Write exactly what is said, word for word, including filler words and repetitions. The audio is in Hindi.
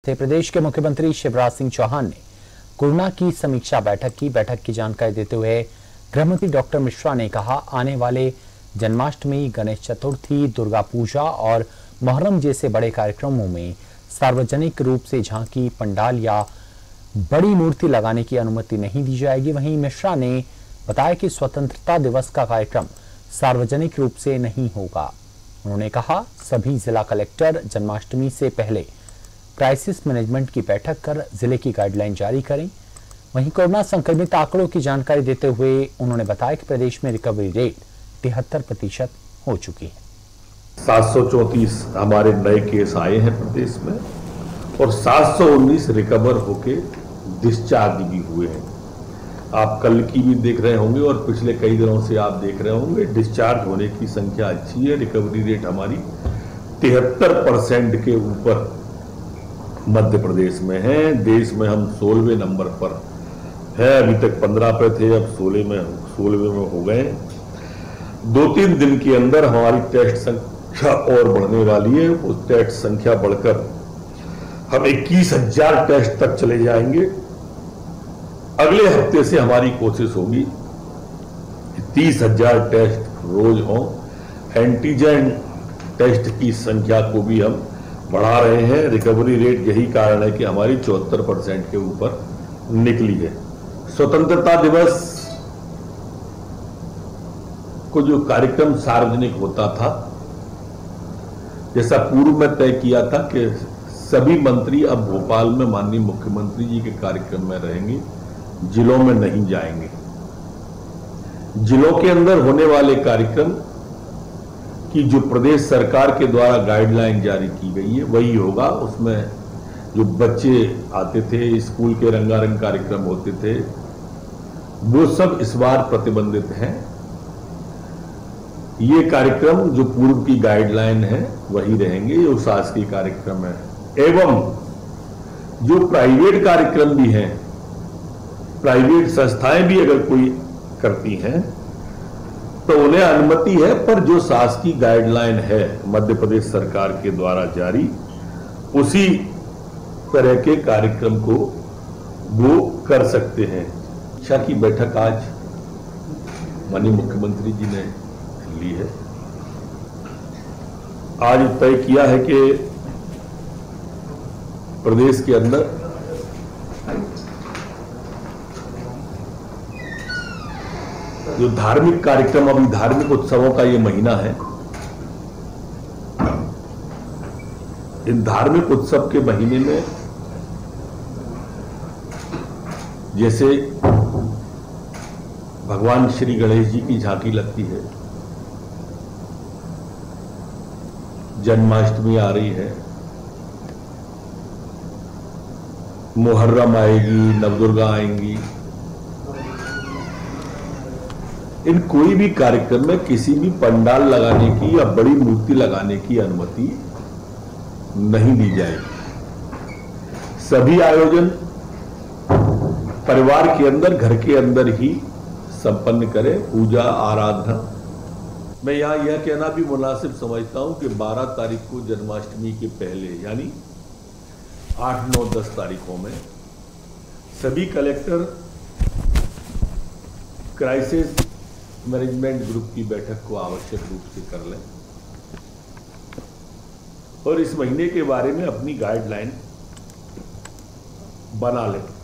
प्रदेश के मुख्यमंत्री शिवराज सिंह चौहान ने कोरोना की समीक्षा बैठक की बैठक की जानकारी देते हुए गृहमंत्री डॉक्टर मिश्रा ने कहा, आने वाले जन्माष्टमी, गणेश चतुर्थी, दुर्गा पूजा और मुहर्रम जैसे बड़े कार्यक्रमों में सार्वजनिक रूप से झांकी, पंडाल या बड़ी मूर्ति लगाने की अनुमति नहीं दी जाएगी। वहीं मिश्रा ने बताया कि स्वतंत्रता दिवस का कार्यक्रम सार्वजनिक रूप से नहीं होगा। उन्होंने कहा, सभी जिला कलेक्टर जन्माष्टमी से पहले क्राइसिस मैनेजमेंट की बैठक कर जिले की गाइडलाइन जारी करें। वहीं कोरोना संक्रमित आंकड़ों की जानकारी देते हुए उन्होंने बताया कि प्रदेश में रिकवरी रेट तिहत्तर प्रतिशत हो चुकी है। सात सौ चौंतीस हमारे नए केस आए हैं प्रदेश में और सात सौ उन्नीस रिकवर होके डिस्चार्ज भी हुए हैं। आप कल की भी देख रहे होंगे और पिछले कई दिनों से आप देख रहे होंगे, डिस्चार्ज होने की संख्या अच्छी है। रिकवरी रेट हमारी तिहत्तर परसेंट के ऊपर मध्य प्रदेश में है। देश में हम सोलहवें नंबर पर है, अभी तक पंद्रह पे थे, अब सोलह में सोलहवें में हो गए। दो तीन दिन के अंदर हमारी टेस्ट संख्या और बढ़ने वाली है। उस टेस्ट संख्या बढ़कर हम इक्कीस हजार टेस्ट तक चले जाएंगे। अगले हफ्ते से हमारी कोशिश होगी कि तीस हजार टेस्ट रोज हो। एंटीजन टेस्ट की संख्या को भी हम बढ़ा रहे हैं। रिकवरी रेट यही कारण है कि हमारी चौहत्तर परसेंट के ऊपर निकली है। स्वतंत्रता दिवस को जो कार्यक्रम सार्वजनिक होता था, जैसा पूर्व में तय किया था कि सभी मंत्री अब भोपाल में माननीय मुख्यमंत्री जी के कार्यक्रम में रहेंगे, जिलों में नहीं जाएंगे। जिलों के अंदर होने वाले कार्यक्रम की जो प्रदेश सरकार के द्वारा गाइडलाइन जारी की गई है वही होगा। उसमें जो बच्चे आते थे, स्कूल के रंगारंग कार्यक्रम होते थे, वो सब इस बार प्रतिबंधित हैं। ये कार्यक्रम जो पूर्व की गाइडलाइन है वही रहेंगे, जो शासकीय कार्यक्रम है। एवं जो प्राइवेट कार्यक्रम भी हैं, प्राइवेट संस्थाएं भी अगर कोई करती हैं तो उन्हें अनुमति है, पर जो शासकीय गाइडलाइन है मध्य प्रदेश सरकार के द्वारा जारी, उसी तरह के कार्यक्रम को वो कर सकते हैं। शिक्षा की बैठक आज माननीय मुख्यमंत्री जी ने ली है। आज तय किया है कि प्रदेश के अंदर जो धार्मिक कार्यक्रम, अभी धार्मिक उत्सवों का ये महीना है, इन धार्मिक उत्सव के महीने में जैसे भगवान श्री गणेश जी की झांकी लगती है, जन्माष्टमी आ रही है, मुहर्रम आएगी, नवदुर्गा आएंगी, इन कोई भी कार्यक्रम में किसी भी पंडाल लगाने की या बड़ी मूर्ति लगाने की अनुमति नहीं दी जाएगी। सभी आयोजन परिवार के अंदर, घर के अंदर ही संपन्न करें। पूजा आराधना, मैं यहां यह कहना भी मुनासिब समझता हूं कि बारह तारीख को जन्माष्टमी के पहले यानी आठ नौ दस तारीखों में सभी कलेक्टर क्राइसिस मैनेजमेंट ग्रुप की बैठक को आवश्यक रूप से कर लें और इस महीने के बारे में अपनी गाइडलाइन बना लें।